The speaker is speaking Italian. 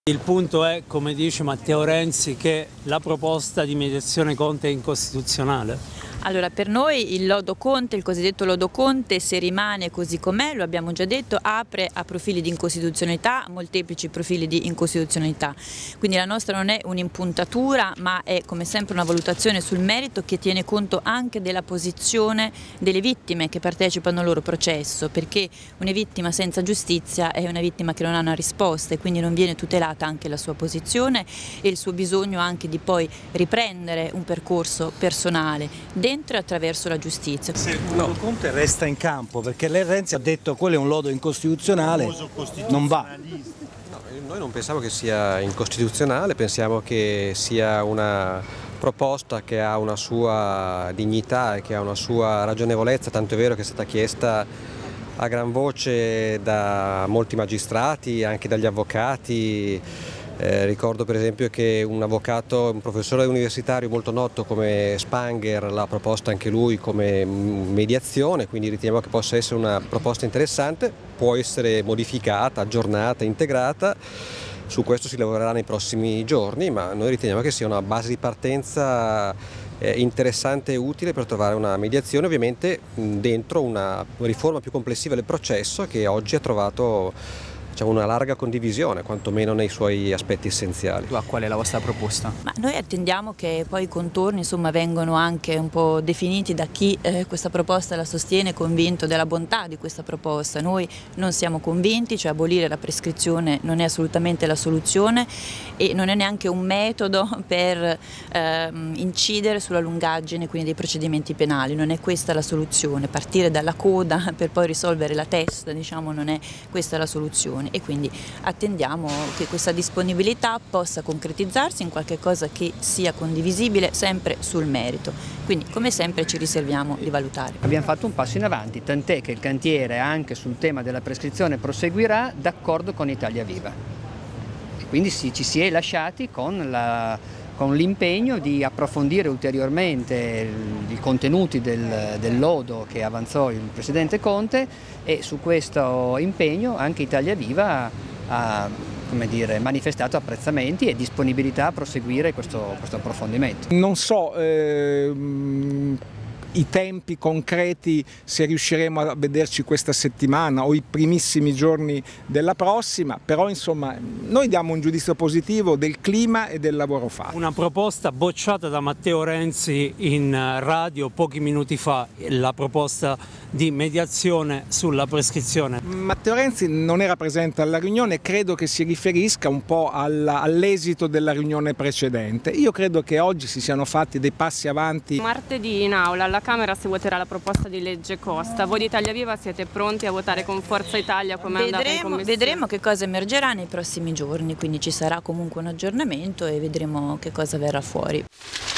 Il punto è, come dice Matteo Renzi, che la proposta di mediazione Conte è incostituzionale. Allora, per noi il lodo Conte, il cosiddetto lodo Conte, se rimane così com'è, lo abbiamo già detto, apre a profili di incostituzionalità, molteplici profili di incostituzionalità. Quindi la nostra non è un'impuntatura, ma è come sempre una valutazione sul merito che tiene conto anche della posizione delle vittime che partecipano al loro processo, perché una vittima senza giustizia è una vittima che non ha una risposta e quindi non viene tutelata anche la sua posizione e il suo bisogno anche di poi riprendere un percorso personale dentro e attraverso la giustizia. Se il lodo Conte resta in campo, perché lei Renzi ha detto quello è un lodo incostituzionale, non va. No, noi non pensiamo che sia incostituzionale, pensiamo che sia una proposta che ha una sua dignità e che ha una sua ragionevolezza, tanto è vero che è stata chiesta a gran voce da molti magistrati, anche dagli avvocati. Ricordo per esempio che un professore universitario molto noto come Spanger l'ha proposta anche lui come mediazione, quindi riteniamo che possa essere una proposta interessante, può essere modificata, aggiornata, integrata. Su questo si lavorerà nei prossimi giorni, ma noi riteniamo che sia una base di partenza interessante e utile per trovare una mediazione, ovviamente dentro una riforma più complessiva del processo che oggi ha trovato una larga condivisione, quantomeno nei suoi aspetti essenziali. Qual è la vostra proposta? Ma noi attendiamo che poi i contorni vengano anche un po' definiti da chi questa proposta la sostiene, convinto della bontà di questa proposta. Noi non siamo convinti, cioè abolire la prescrizione non è assolutamente la soluzione e non è neanche un metodo per incidere sulla lungaggine quindi dei procedimenti penali, non è questa la soluzione. Partire dalla coda per poi risolvere la testa, non è questa la soluzione. E quindi attendiamo che questa disponibilità possa concretizzarsi in qualche cosa che sia condivisibile sempre sul merito. Quindi come sempre ci riserviamo di valutare. Abbiamo fatto un passo in avanti, tant'è che il cantiere anche sul tema della prescrizione proseguirà d'accordo con Italia Viva. E quindi ci si è lasciati con l'impegno di approfondire ulteriormente i contenuti del lodo che avanzò il Presidente Conte e su questo impegno anche Italia Viva ha manifestato apprezzamenti e disponibilità a proseguire questo approfondimento. Non so i tempi concreti se riusciremo a vederci questa settimana o i primissimi giorni della prossima, però insomma noi diamo un giudizio positivo del clima e del lavoro fatto. Una proposta bocciata da Matteo Renzi in radio pochi minuti fa, la proposta di mediazione sulla prescrizione. Matteo Renzi non era presente alla riunione, credo che si riferisca un po' all'esito della riunione precedente. Io credo che oggi si siano fatti dei passi avanti. Martedì in aula alla Camera si voterà la proposta di legge Costa. Voi di Italia Viva siete pronti a votare con Forza Italia come è andata in commissione? Vedremo che cosa emergerà nei prossimi giorni, quindi ci sarà comunque un aggiornamento e vedremo che cosa verrà fuori.